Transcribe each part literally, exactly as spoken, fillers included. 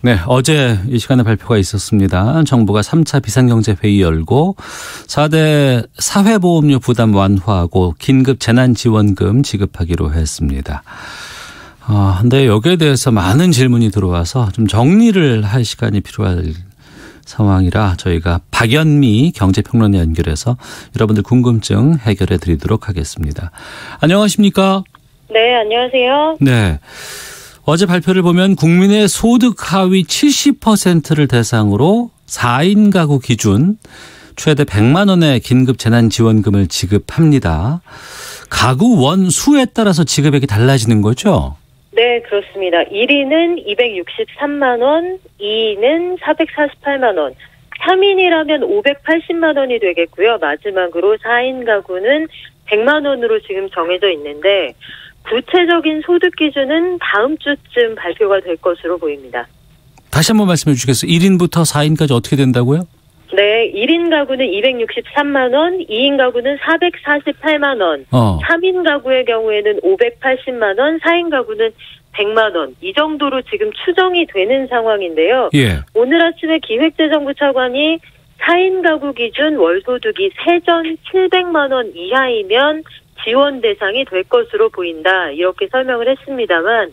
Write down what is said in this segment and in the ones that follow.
네, 어제 이 시간에 발표가 있었습니다. 정부가 삼 차 비상경제회의 열고 사 대 사회보험료 부담 완화하고 긴급 재난지원금 지급하기로 했습니다. 아, 근데 여기에 대해서 많은 질문이 들어와서 좀 정리를 할 시간이 필요할 상황이라 저희가 박연미 경제평론가 연결해서 여러분들 궁금증 해결해 드리도록 하겠습니다. 안녕하십니까? 네, 안녕하세요. 네. 어제 발표를 보면 국민의 소득 하위 칠십 퍼센트를 대상으로 사 인 가구 기준 최대 백만 원의 긴급 재난지원금을 지급합니다. 가구 원 수에 따라서 지급액이 달라지는 거죠? 네, 그렇습니다. 일 인은 이백육십삼만 원, 이 인은 사백사십팔만 원, 삼 인이라면 오백팔십만 원이 되겠고요. 마지막으로 사 인 가구는 백만 원으로 지금 정해져 있는데 구체적인 소득 기준은 다음 주쯤 발표가 될 것으로 보입니다. 다시 한번 말씀해 주시겠어요? 일 인부터 사 인까지 어떻게 된다고요? 네, 일 인 가구는 이백육십삼만 원, 이 인 가구는 사백사십팔만 원, 어. 삼 인 가구의 경우에는 오백팔십만 원, 사 인 가구는 백만 원. 이 정도로 지금 추정이 되는 상황인데요. 예. 오늘 아침에 기획재정부 차관이 사 인 가구 기준 월소득이 세전 칠백만 원 이하이면 지원 대상이 될 것으로 보인다. 이렇게 설명을 했습니다만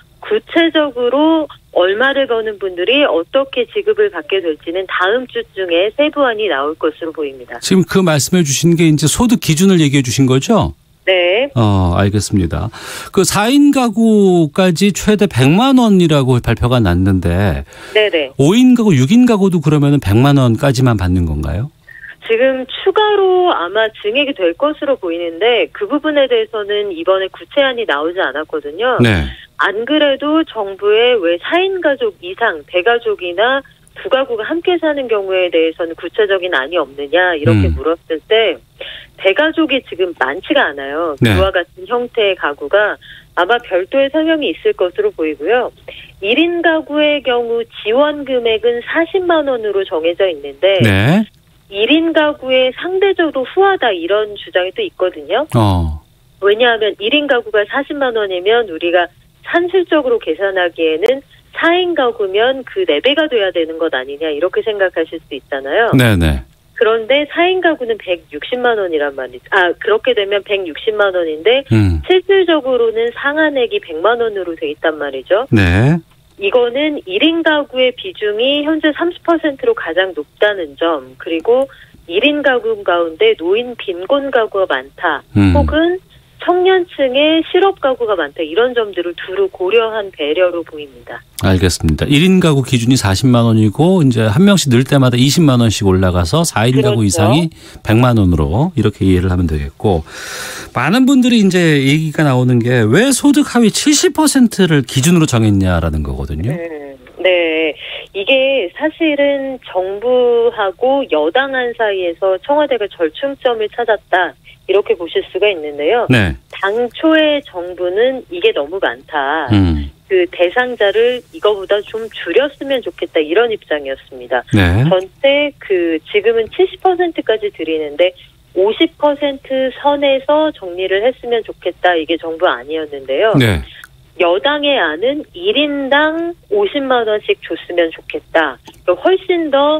구체적으로 얼마를 버는 분들이 어떻게 지급을 받게 될지는 다음 주중에 세부안이 나올 것으로 보입니다. 지금 그 말씀해 주신 게 이제 소득 기준을 얘기해 주신 거죠? 네. 어, 알겠습니다. 그 사 인 가구까지 최대 백만 원이라고 발표가 났는데 네네. 오 인 가구, 육 인 가구도 그러면 백만 원까지만 받는 건가요? 지금 추가로 아마 증액이 될 것으로 보이는데 그 부분에 대해서는 이번에 구체안이 나오지 않았거든요. 네. 안 그래도 정부에 왜 사 인 가족 이상, 대가족이나 두 가구가 함께 사는 경우에 대해서는 구체적인 안이 없느냐 이렇게 음. 물었을 때 대가족이 지금 많지가 않아요. 네. 그와 같은 형태의 가구가 아마 별도의 설명이 있을 것으로 보이고요. 일 인 가구의 경우 지원 금액은 사십만 원으로 정해져 있는데 네. 일 인 가구에 상대적으로 후하다 이런 주장이 또 있거든요. 어. 왜냐하면 일 인 가구가 사십만 원이면 우리가 산술적으로 계산하기에는 사 인 가구면 그 네 배가 돼야 되는 것 아니냐 이렇게 생각하실 수 있잖아요. 네네. 그런데 사 인 가구는 백육십만 원이란 말이죠. 아, 그렇게 되면 백육십만 원인데 음. 실질적으로는 상한액이 백만 원으로 돼 있단 말이죠. 네. 이거는 일 인 가구의 비중이 현재 삼십 퍼센트로 가장 높다는 점, 그리고 일 인 가구 가운데 노인 빈곤 가구가 많다, 음. 혹은 청년층의 실업 가구가 많다, 이런 점들을 두루 고려한 배려로 보입니다. 알겠습니다. 일 인 가구 기준이 사십만 원이고 이제 한 명씩 늘 때마다 이십만 원씩 올라가서 사 인 그렇죠. 가구 이상이 백만 원으로 이렇게 이해를 하면 되겠고, 많은 분들이 이제 얘기가 나오는 게 왜 소득 하위 칠십 퍼센트를 기준으로 정했냐라는 거거든요. 음, 네. 이게 사실은 정부하고 여당안 사이에서 청와대가 절충점을 찾았다, 이렇게 보실 수가 있는데요. 네. 당초에 정부는 이게 너무 많다. 음. 그 대상자를 이거보다 좀 줄였으면 좋겠다, 이런 입장이었습니다. 네. 전체 그 지금은 칠십 퍼센트까지 드리는데 오십 퍼센트 선에서 정리를 했으면 좋겠다, 이게 정부 안이었는데요. 네. 여당의 안은 일 인당 오십만 원씩 줬으면 좋겠다. 훨씬 더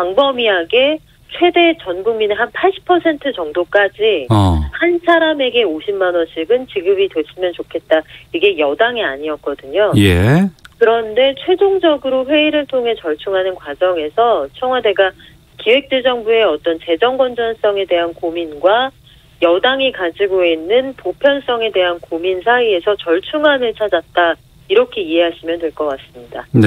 광범위하게 최대 전 국민의 한 팔십 퍼센트 정도까지 어. 한 사람에게 오십만 원씩은 지급이 됐으면 좋겠다. 이게 여당의 안이었거든요. 예. 그런데 최종적으로 회의를 통해 절충하는 과정에서 청와대가 기획재정부의 어떤 재정 건전성에 대한 고민과 여당이 가지고 있는 보편성에 대한 고민 사이에서 절충안을 찾았다, 이렇게 이해하시면 될 것 같습니다. 네.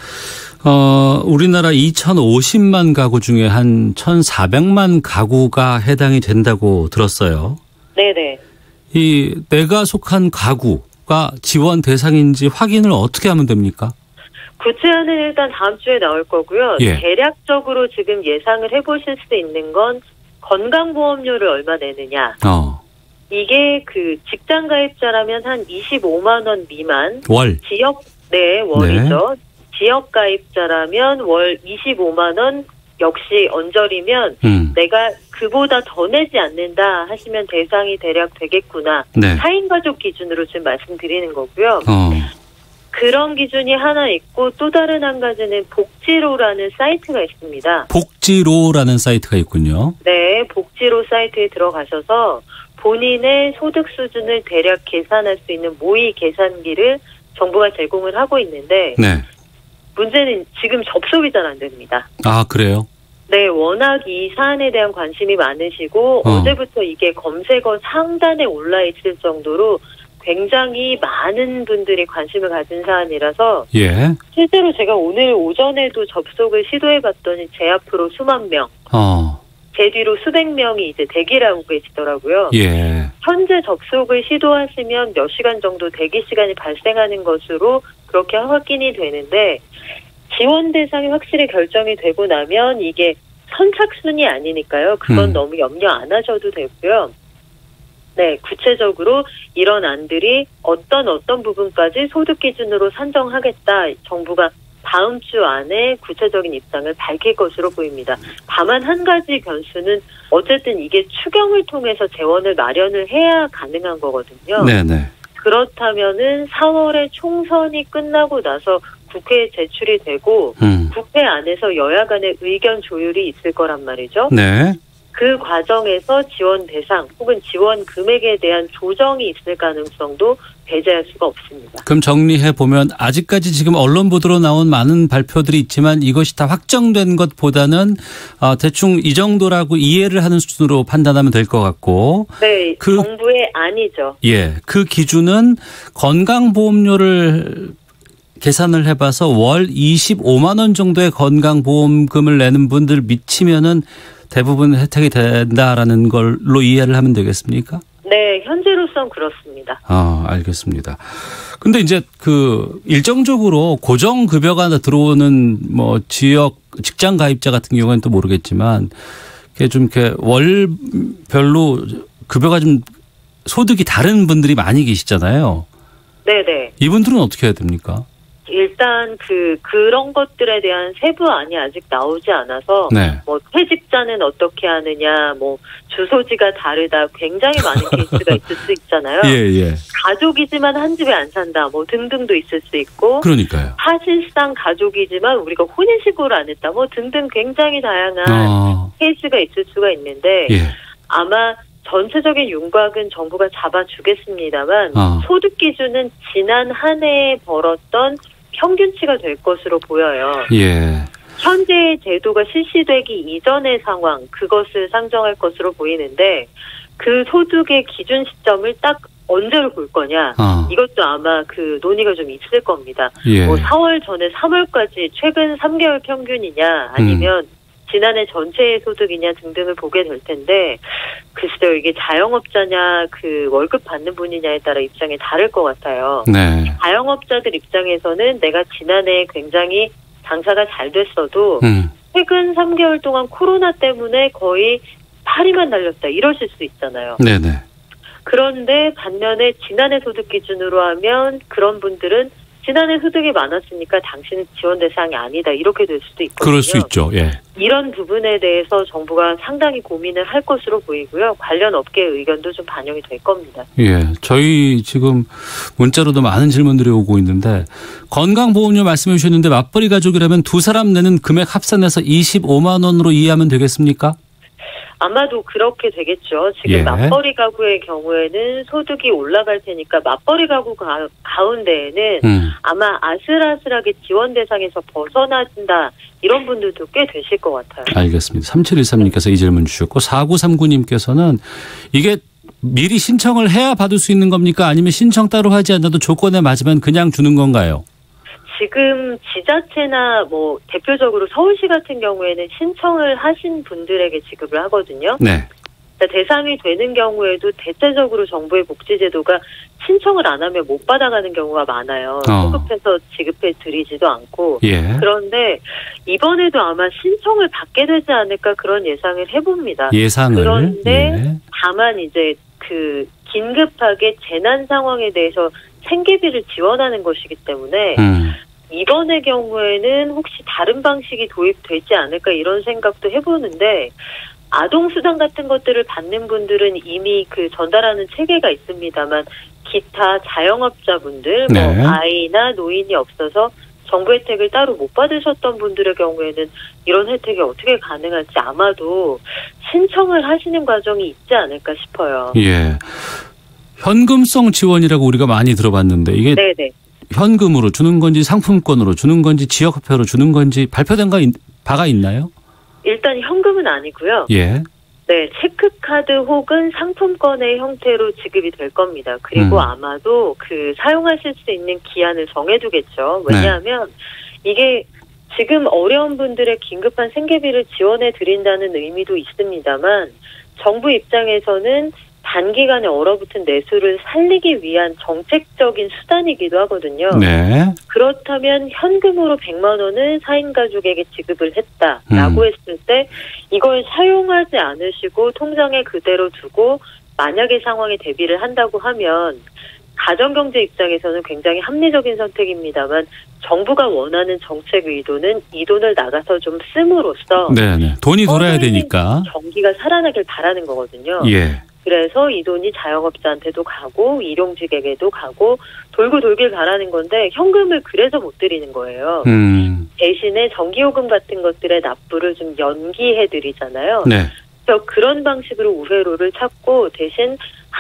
어, 우리나라 이천오십만 가구 중에 한 천사백만 가구가 해당이 된다고 들었어요. 네네. 이 내가 속한 가구가 지원 대상인지 확인을 어떻게 하면 됩니까? 구체안은 일단 다음 주에 나올 거고요. 예. 대략적으로 지금 예상을 해보실 수 있는 건 건강보험료를 얼마 내느냐. 어. 이게 그 직장 가입자라면 한 이십오만 원 미만. 월. 지역, 네, 월이죠. 네. 지역 가입자라면 월 이십오만 원, 역시 언저리면 음. 내가 그보다 더 내지 않는다 하시면 대상이 대략 되겠구나. 네. 사 인 가족 기준으로 지금 말씀드리는 거고요. 어. 그런 기준이 하나 있고 또 다른 한 가지는 복지로라는 사이트가 있습니다. 복지로라는 사이트가 있군요. 네, 복지로 사이트에 들어가셔서 본인의 소득 수준을 대략 계산할 수 있는 모의 계산기를 정부가 제공을 하고 있는데 네. 문제는 지금 접속이 잘 안 됩니다. 아, 그래요? 네, 워낙 이 사안에 대한 관심이 많으시고 어. 어제부터 이게 검색어 상단에 올라 있을 정도로 굉장히 많은 분들이 관심을 가진 사안이라서 예. 실제로 제가 오늘 오전에도 접속을 시도해봤더니 제 앞으로 수만 명, 어. 제 뒤로 수백 명이 이제 대기를 하고 계시더라고요. 예. 현재 접속을 시도하시면 몇 시간 정도 대기 시간이 발생하는 것으로 그렇게 확인이 되는데 지원 대상이 확실히 결정이 되고 나면 이게 선착순이 아니니까요. 그건 음. 너무 염려 안 하셔도 되고요. 네, 구체적으로 이런 안들이 어떤 어떤 부분까지 소득 기준으로 산정하겠다. 정부가 다음 주 안에 구체적인 입장을 밝힐 것으로 보입니다. 다만 한 가지 변수는 어쨌든 이게 추경을 통해서 재원을 마련을 해야 가능한 거거든요. 네네. 그렇다면은 사월에 총선이 끝나고 나서 국회에 제출이 되고 음. 국회 안에서 여야 간의 의견 조율이 있을 거란 말이죠. 네. 그 과정에서 지원 대상 혹은 지원 금액에 대한 조정이 있을 가능성도 배제할 수가 없습니다. 그럼 정리해 보면 아직까지 지금 언론 보도로 나온 많은 발표들이 있지만 이것이 다 확정된 것보다는 어, 대충 이 정도라고 이해를 하는 수준으로 판단하면 될 것 같고. 네, 그, 정부의 안이죠. 예, 그 기준은 건강보험료를 계산을 해봐서 월 이십오만 원 정도의 건강보험금을 내는 분들 미치면은 대부분 혜택이 된다라는 걸로 이해를 하면 되겠습니까? 네, 현재로선 그렇습니다. 아, 알겠습니다. 근데 이제 그 일정적으로 고정급여가 들어오는 뭐 지역 직장 가입자 같은 경우는 또 모르겠지만 이게 좀 이렇게 월별로 급여가 좀 소득이 다른 분들이 많이 계시잖아요. 네네. 이분들은 어떻게 해야 됩니까? 일단 그 그런 것들에 대한 세부안이 아직 나오지 않아서 네. 뭐 퇴직자는 어떻게 하느냐, 뭐 주소지가 다르다, 굉장히 많은 케이스가 있을 수 있잖아요. 예, 예. 가족이지만 한 집에 안 산다, 뭐 등등도 있을 수 있고. 그러니까요. 사실상 가족이지만 우리가 혼인신고를 안 했다, 뭐 등등 굉장히 다양한 어. 케이스가 있을 수가 있는데 예. 아마 전체적인 윤곽은 정부가 잡아주겠습니다만 어. 소득 기준은 지난 한 해에 벌었던 평균치가 될 것으로 보여요. 예. 현재의 제도가 실시되기 이전의 상황, 그것을 상정할 것으로 보이는데 그 소득의 기준 시점을 딱 언제로 볼 거냐, 어. 이것도 아마 그 논의가 좀 있을 겁니다. 예. 뭐 사월 전에 삼월까지 최근 삼 개월 평균이냐 아니면 음. 지난해 전체의 소득이냐 등등을 보게 될 텐데 글쎄요, 이게 자영업자냐 그 월급 받는 분이냐에 따라 입장이 다를 것 같아요. 네. 자영업자들 입장에서는 내가 지난해 굉장히 장사가 잘 됐어도 음. 최근 삼 개월 동안 코로나 때문에 거의 파리만 날렸다 이러실 수 있잖아요. 네네. 그런데 반면에 지난해 소득 기준으로 하면 그런 분들은 지난해 소득이 많았으니까 당신은 지원 대상이 아니다 이렇게 될 수도 있거든요. 그럴 수 있죠. 예. 이런 부분에 대해서 정부가 상당히 고민을 할 것으로 보이고요. 관련 업계의 의견도 좀 반영이 될 겁니다. 예. 저희 지금 문자로도 많은 질문들이 오고 있는데 건강보험료 말씀해 주셨는데 맞벌이 가족이라면 두 사람 내는 금액 합산해서 이십오만 원으로 이해하면 되겠습니까? 아마도 그렇게 되겠죠. 지금 예. 맞벌이 가구의 경우에는 소득이 올라갈 테니까 맞벌이 가구 가, 가운데에는 음. 아마 아슬아슬하게 지원 대상에서 벗어나진다 이런 분들도 꽤 되실 것 같아요. 알겠습니다. 삼칠일삼 님께서 이 질문 주셨고 사구삼구 님께서는 이게 미리 신청을 해야 받을 수 있는 겁니까? 아니면 신청 따로 하지 않아도 조건에 맞으면 그냥 주는 건가요? 지금 지자체나 뭐 대표적으로 서울시 같은 경우에는 신청을 하신 분들에게 지급을 하거든요. 네. 대상이 되는 경우에도 대체적으로 정부의 복지제도가 신청을 안 하면 못 받아가는 경우가 많아요. 어. 소급해서 지급해 드리지도 않고. 예. 그런데 이번에도 아마 신청을 받게 되지 않을까 그런 예상을 해봅니다. 예상을. 그런데 예. 다만 이제 그 긴급하게 재난 상황에 대해서 생계비를 지원하는 것이기 때문에 음. 이번의 경우에는 혹시 다른 방식이 도입되지 않을까 이런 생각도 해보는데 아동수당 같은 것들을 받는 분들은 이미 그 전달하는 체계가 있습니다만 기타 자영업자분들, 네. 뭐 아이나 노인이 없어서 정부 혜택을 따로 못 받으셨던 분들의 경우에는 이런 혜택이 어떻게 가능할지 아마도 신청을 하시는 과정이 있지 않을까 싶어요. 예. 현금성 지원이라고 우리가 많이 들어봤는데 이게 네네. 현금으로 주는 건지 상품권으로 주는 건지 지역화표로 주는 건지 발표된 거 바가 있나요? 일단 현금은 아니고요. 예. 네, 체크카드 혹은 상품권의 형태로 지급이 될 겁니다. 그리고 음. 아마도 그 사용하실 수 있는 기한을 정해두겠죠. 왜냐하면 네. 이게 지금 어려운 분들의 긴급한 생계비를 지원해 드린다는 의미도 있습니다만 정부 입장에서는 단기간에 얼어붙은 내수를 살리기 위한 정책적인 수단이기도 하거든요. 네. 그렇다면 현금으로 백만 원을 사 인 가족에게 지급을 했다라고 음. 했을 때 이걸 사용하지 않으시고 통장에 그대로 두고 만약의 상황에 대비를 한다고 하면 가정경제 입장에서는 굉장히 합리적인 선택입니다만 정부가 원하는 정책 의도는 이 돈을 나가서 좀 씀으로써 네네. 돈이 돌아야 되니까 경기가 살아나길 바라는 거거든요. 예. 그래서 이 돈이 자영업자한테도 가고 일용직에게도 가고 돌고 돌길 바라는 건데 현금을 그래서 못 드리는 거예요. 음. 대신에 전기요금 같은 것들의 납부를 좀 연기해드리잖아요. 네. 그래서 그런 방식으로 우회로를 찾고 대신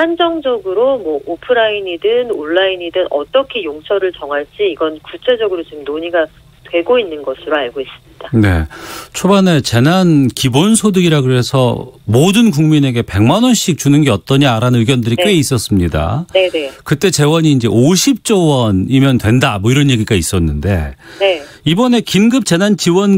한정적으로 뭐 오프라인이든 온라인이든 어떻게 용처를 정할지 이건 구체적으로 지금 논의가 되고 있는 것으로 알고 있습니다. 네. 초반에 재난 기본소득이라 그래서 모든 국민에게 백만 원씩 주는 게 어떠냐라는 의견들이 네. 꽤 있었습니다. 네네. 그때 재원이 이제 오십조 원이면 된다 뭐 이런 얘기가 있었는데 네. 이번에 긴급 재난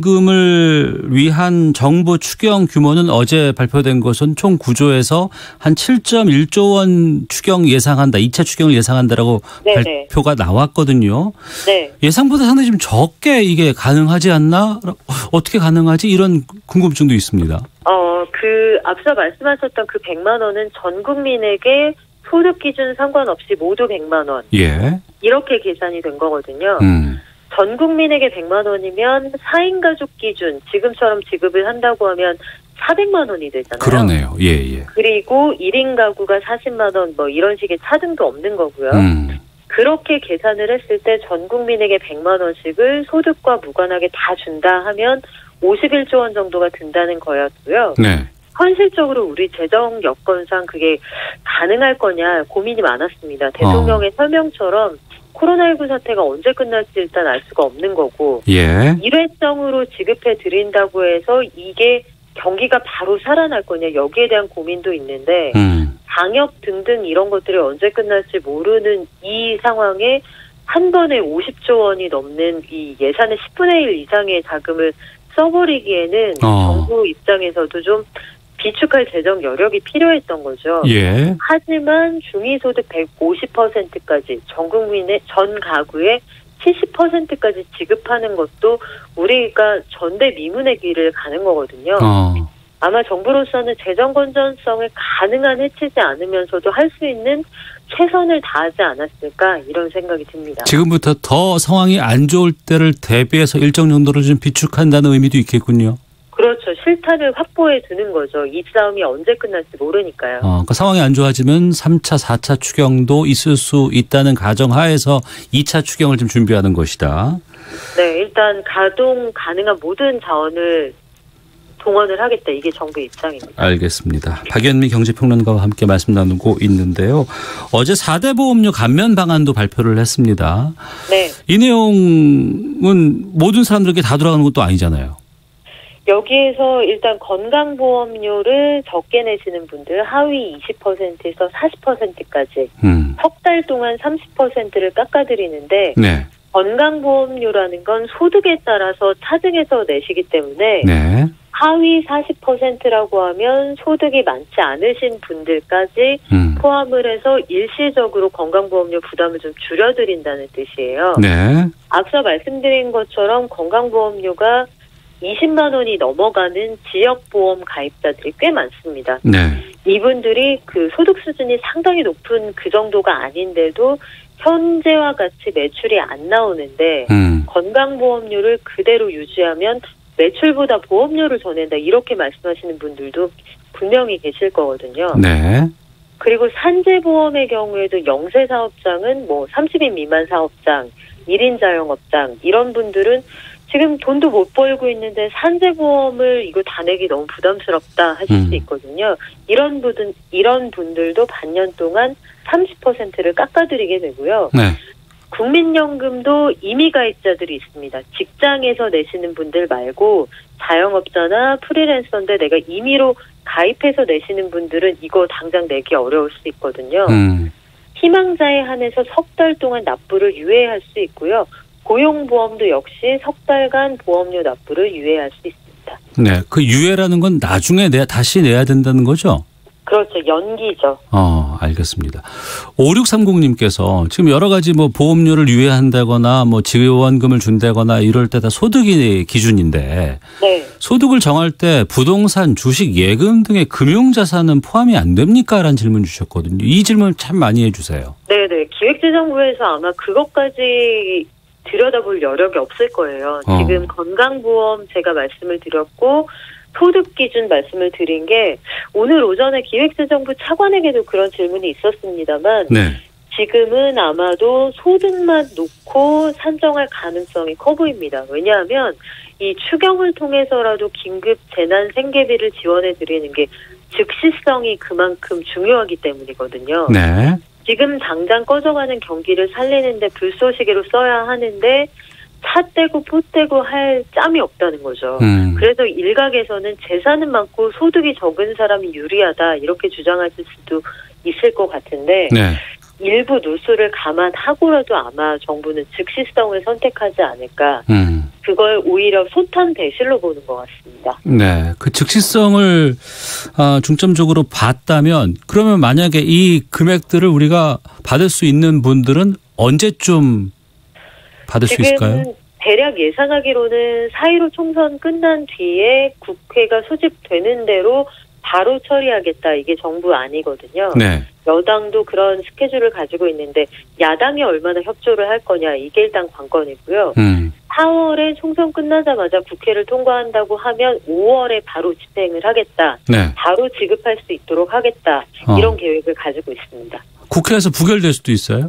지원금을 위한 정부 추경 규모는 어제 발표된 것은 총 구조에서 한 칠점일조 원 추경 예상한다. 이 차 추경을 예상한다라고 네네. 발표가 나왔거든요. 네. 예상보다 상당히 좀 적게 이게 가능하지 않나? 어떻게 가능하지? 이런 궁금증도 있습니다. 어, 그 앞서 말씀하셨던 그 백만 원은 전 국민에게 소득 기준 상관없이 모두 백만 원. 예. 이렇게 계산이 된 거거든요. 음. 전 국민에게 백만 원이면 사 인 가족 기준 지금처럼 지급을 한다고 하면 사백만 원이 되잖아요. 그러네요. 예, 예. 그리고 일 인 가구가 사십만 원 뭐 이런 식의 차등도 없는 거고요. 음. 그렇게 계산을 했을 때 전 국민에게 백만 원씩을 소득과 무관하게 다 준다 하면 오십일조 원 정도가 든다는 거였고요. 네. 현실적으로 우리 재정 여건상 그게 가능할 거냐 고민이 많았습니다. 대통령의 어. 설명처럼 코로나십구 사태가 언제 끝날지 일단 알 수가 없는 거고 예. 일회성으로 지급해 드린다고 해서 이게 경기가 바로 살아날 거냐 여기에 대한 고민도 있는데 음. 방역 등등 이런 것들이 언제 끝날지 모르는 이 상황에 한 번에 오십조 원이 넘는 이 예산의 십분의 일 이상의 자금을 써버리기에는 어. 정부 입장에서도 좀 비축할 재정 여력이 필요했던 거죠. 예. 하지만 중위소득 백오십 퍼센트까지 전 국민의 전 가구의 칠십 퍼센트까지 지급하는 것도 우리가 전대미문의 길을 가는 거거든요. 어. 아마 정부로서는 재정 건전성을 가능한 해치지 않으면서도 할 수 있는 최선을 다하지 않았을까 이런 생각이 듭니다. 지금부터 더 상황이 안 좋을 때를 대비해서 일정 정도로 좀 비축한다는 의미도 있겠군요. 그렇죠. 실탄을 확보해 두는 거죠. 이 싸움이 언제 끝날지 모르니까요. 어, 그 상황이 안 좋아지면 삼 차, 사 차 추경도 있을 수 있다는 가정하에서 이 차 추경을 좀 준비하는 것이다. 네, 일단 가동 가능한 모든 자원을 동원을 하겠다. 이게 정부의 입장입니다. 알겠습니다. 박연미 경제평론가와 함께 말씀 나누고 있는데요. 어제 사 대 보험료 감면 방안도 발표를 했습니다. 네. 이 내용은 모든 사람들에게 다 돌아가는 것도 아니잖아요. 여기에서 일단 건강보험료를 적게 내시는 분들 하위 이십 퍼센트에서 사십 퍼센트까지 음. 석 달 동안 삼십 퍼센트를 깎아드리는데 네. 건강보험료라는 건 소득에 따라서 차등해서 내시기 때문에 네. 하위 사십 퍼센트라고 하면 소득이 많지 않으신 분들까지 음. 포함을 해서 일시적으로 건강보험료 부담을 좀 줄여드린다는 뜻이에요. 네. 앞서 말씀드린 것처럼 건강보험료가 이십만 원이 넘어가는 지역보험 가입자들이 꽤 많습니다. 네. 이분들이 그 소득 수준이 상당히 높은 그 정도가 아닌데도 현재와 같이 매출이 안 나오는데 음. 건강보험료를 그대로 유지하면 매출보다 보험료를 더 낸다 이렇게 말씀하시는 분들도 분명히 계실 거거든요. 네. 그리고 산재보험의 경우에도 영세 사업장은 뭐 삼십 인 미만 사업장, 일 인 자영업장 이런 분들은 지금 돈도 못 벌고 있는데 산재보험을 이거 다 내기 너무 부담스럽다 하실 음. 수 있거든요. 이런 분들, 이런 분들도 반년 동안 삼십 퍼센트를 깎아드리게 되고요. 네. 국민연금도 임의가입자들이 있습니다. 직장에서 내시는 분들 말고 자영업자나 프리랜서인데 내가 임의로 가입해서 내시는 분들은 이거 당장 내기 어려울 수 있거든요. 음. 희망자에 한해서 석 달 동안 납부를 유예할 수 있고요. 고용보험도 역시 석 달간 보험료 납부를 유예할 수 있습니다. 네, 그 유예라는 건 나중에 내 다시 내야 된다는 거죠? 그렇죠. 연기죠. 어, 알겠습니다. 오육삼공님께서 지금 여러 가지 뭐 보험료를 유예한다거나 뭐 지원금을 준다거나 이럴 때 다 소득이 기준인데 네. 소득을 정할 때 부동산, 주식, 예금 등의 금융자산은 포함이 안 됩니까? 라는 질문 주셨거든요. 이 질문 참 많이 해주세요. 네네. 기획재정부에서 아마 그것까지 들여다볼 여력이 없을 거예요. 어. 지금 건강보험 제가 말씀을 드렸고 소득 기준 말씀을 드린 게 오늘 오전에 기획재정부 차관에게도 그런 질문이 있었습니다만 네. 지금은 아마도 소득만 놓고 산정할 가능성이 커 보입니다. 왜냐하면 이 추경을 통해서라도 긴급 재난 생계비를 지원해 드리는 게 즉시성이 그만큼 중요하기 때문이거든요. 네. 지금 당장 꺼져가는 경기를 살리는데 불쏘시개로 써야 하는데 차 떼고 포 떼고 할 짬이 없다는 거죠. 음. 그래서 일각에서는 재산은 많고 소득이 적은 사람이 유리하다 이렇게 주장하실 수도 있을 것 같은데 네. 일부 누수를 감안하고라도 아마 정부는 즉시성을 선택하지 않을까. 음. 그걸 오히려 소탄 배실로 보는 것 같습니다. 네, 그 즉시성을 중점적으로 봤다면 그러면 만약에 이 금액들을 우리가 받을 수 있는 분들은 언제쯤 받을 수 있을까요? 대략 예상하기로는 사 일오 총선 끝난 뒤에 국회가 소집되는 대로 바로 처리하겠다. 이게 정부 안이거든요. 네. 여당도 그런 스케줄을 가지고 있는데 야당이 얼마나 협조를 할 거냐. 이게 일단 관건이고요. 음. 사월에 총선 끝나자마자 국회를 통과한다고 하면 오월에 바로 집행을 하겠다. 네. 바로 지급할 수 있도록 하겠다. 어. 이런 계획을 가지고 있습니다. 국회에서 부결될 수도 있어요?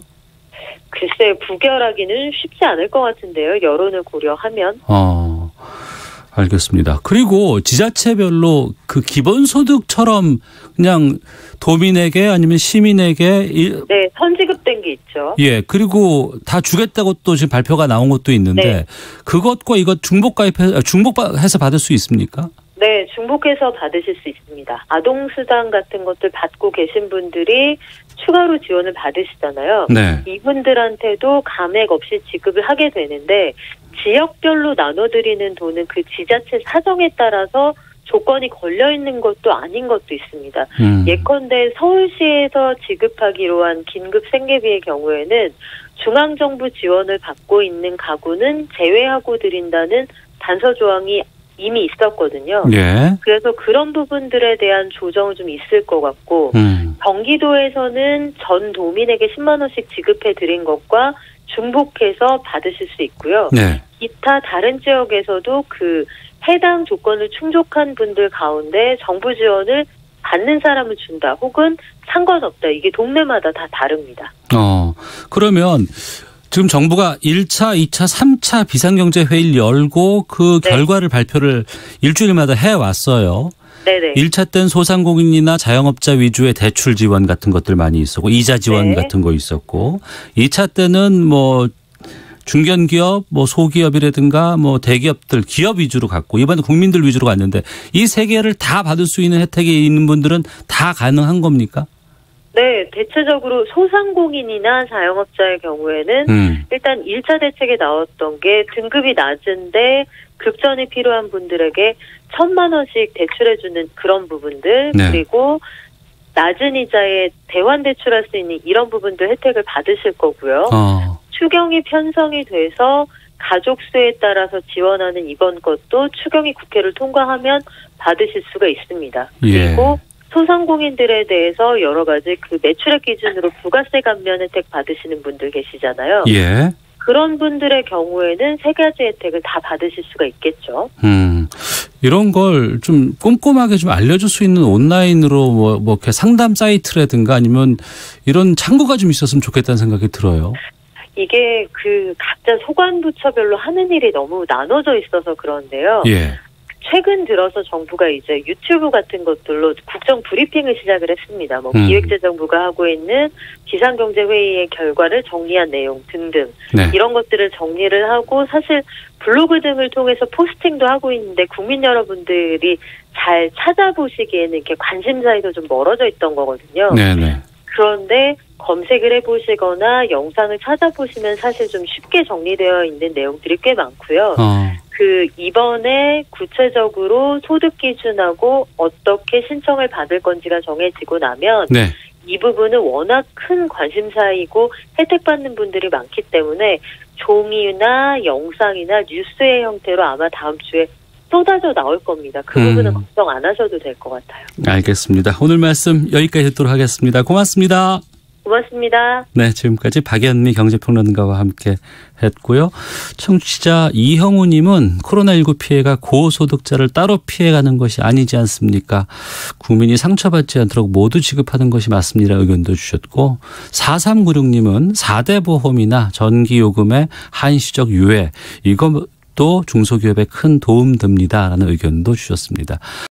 글쎄 부결하기는 쉽지 않을 것 같은데요. 여론을 고려하면. 어, 알겠습니다. 그리고 지자체별로 그 기본소득처럼 그냥 도민에게 아니면 시민에게 네, 선지급된 게 있죠. 예, 그리고 다 주겠다고 또 지금 발표가 나온 것도 있는데 네. 그것과 이것 중복가입해 중복해서 받을 수 있습니까? 네, 중복해서 받으실 수 있습니다. 아동수당 같은 것들 받고 계신 분들이 추가로 지원을 받으시잖아요. 네. 이분들한테도 감액 없이 지급을 하게 되는데 지역별로 나눠드리는 돈은 그 지자체 사정에 따라서 조건이 걸려있는 것도 아닌 것도 있습니다. 음. 예컨대 서울시에서 지급하기로 한 긴급 생계비의 경우에는 중앙정부 지원을 받고 있는 가구는 제외하고 드린다는 단서조항이 이미 있었거든요. 예. 그래서 그런 부분들에 대한 조정은 좀 있을 것 같고 음. 경기도에서는 전 도민에게 십만 원씩 지급해 드린 것과 중복해서 받으실 수 있고요. 네. 기타 다른 지역에서도 그 해당 조건을 충족한 분들 가운데 정부 지원을 받는 사람을 준다 혹은 상관없다. 이게 동네마다 다 다릅니다. 어, 그러면 지금 정부가 일 차, 이 차, 삼 차 비상경제회의를 열고 그 네. 결과를 발표를 일주일마다 해왔어요. 네네. 일 차 때는 소상공인이나 자영업자 위주의 대출 지원 같은 것들 많이 있었고 이자 지원 네. 같은 거 있었고 이 차 때는 뭐 중견기업, 뭐 소기업이라든가 뭐 대기업들 기업 위주로 갔고 이번에 국민들 위주로 갔는데 이 세 개를 다 받을 수 있는 혜택이 있는 분들은 다 가능한 겁니까? 네, 대체적으로 소상공인이나 자영업자의 경우에는 음. 일단 일 차 대책에 나왔던 게 등급이 낮은데 급전이 필요한 분들에게 천만 원씩 대출해주는 그런 부분들 네. 그리고 낮은 이자에 대환 대출할 수 있는 이런 부분들 혜택을 받으실 거고요. 어. 추경이 편성이 돼서 가족 수에 따라서 지원하는 이번 것도 추경이 국회를 통과하면 받으실 수가 있습니다. 그리고 예. 소상공인들에 대해서 여러 가지 그 매출액 기준으로 부가세 감면 혜택 받으시는 분들 계시잖아요. 예. 그런 분들의 경우에는 세 가지 혜택을 다 받으실 수가 있겠죠. 음. 이런 걸 좀 꼼꼼하게 좀 알려줄 수 있는 온라인으로 뭐, 뭐 이렇게 상담 사이트라든가 아니면 이런 창구가 좀 있었으면 좋겠다는 생각이 들어요. 이게 그 각자 소관부처별로 하는 일이 너무 나눠져 있어서 그런데요. 예. 최근 들어서 정부가 이제 유튜브 같은 것들로 국정 브리핑을 시작을 했습니다. 뭐 음. 기획재정부가 하고 있는 비상경제회의의 결과를 정리한 내용 등등 네. 이런 것들을 정리를 하고 사실 블로그 등을 통해서 포스팅도 하고 있는데 국민 여러분들이 잘 찾아보시기에는 이렇게 관심사에도 좀 멀어져 있던 거거든요. 네네. 그런데 검색을 해보시거나 영상을 찾아보시면 사실 좀 쉽게 정리되어 있는 내용들이 꽤 많고요. 어. 그 이번에 구체적으로 소득 기준하고 어떻게 신청을 받을 건지가 정해지고 나면 네. 이 부분은 워낙 큰 관심사이고 혜택받는 분들이 많기 때문에 종이나 영상이나 뉴스의 형태로 아마 다음 주에 쏟아져 나올 겁니다. 그 음. 부분은 걱정 안 하셔도 될 것 같아요. 알겠습니다. 오늘 말씀 여기까지 듣도록 하겠습니다. 고맙습니다. 고맙습니다. 네, 지금까지 박연미 경제평론가와 함께 했고요. 청취자 이형우 님은 코로나십구 피해가 고소득자를 따로 피해가는 것이 아니지 않습니까? 국민이 상처받지 않도록 모두 지급하는 것이 맞습니다. 의견도 주셨고 사삼구육 님은 사 대 보험이나 전기요금의 한시적 유예 이것도 중소기업에 큰 도움 됩니다라는 의견도 주셨습니다.